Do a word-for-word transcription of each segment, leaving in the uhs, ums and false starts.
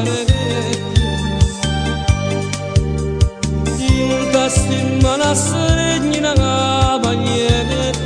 il tastin la seregnina bagnette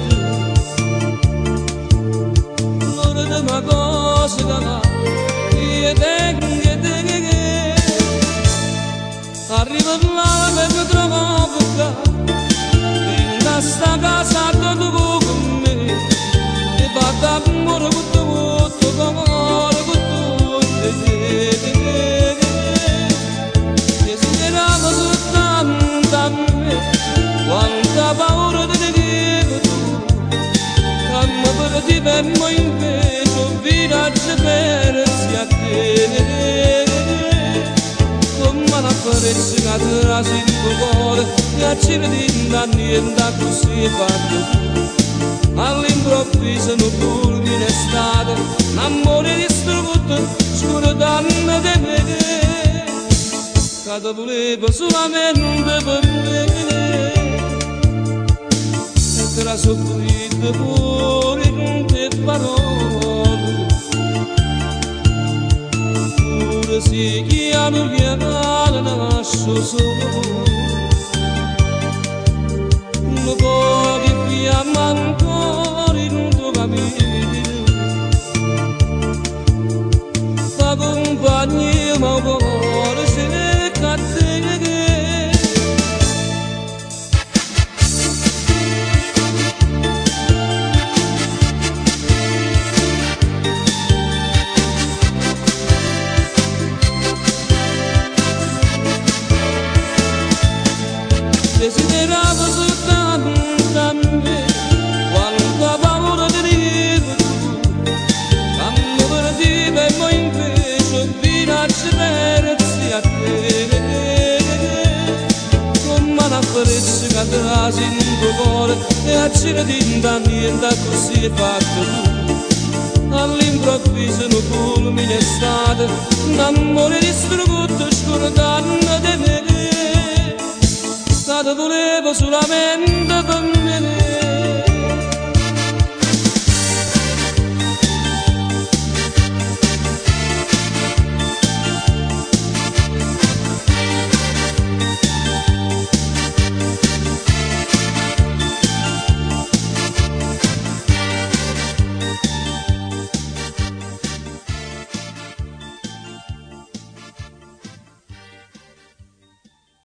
l'ora de ma cosa da e dengue dengue arriva là per trovare in sta casa dove con me e vada amore tutto tutto amore tutto e desideravo soltanto a me quanta paura ti dico tu cammo per ti fermo invece un viaggio persi a te come una freccia che trasi il tuo cuore e a ciredinda niente così fatto all'improvviso non turbi in estate l'amore distrutto scuro danno di me che ti volevo solamente per me e te la soffrito pure con te parole pure se chiamo chiamare lascio solo non può che fiamma ancora in un tuo cammino fa compagnia ma un cuore se ne catte desideravo soltanto a me quanta paura ti dico tu cammo per ti fermo invece un viaggio persi a te come una freccia che trasi in tuo cuore e a ciredinda niente così fatto tu all'improvviso non fulmine estate l'amore distrutto scordando di me te volevo solamente per me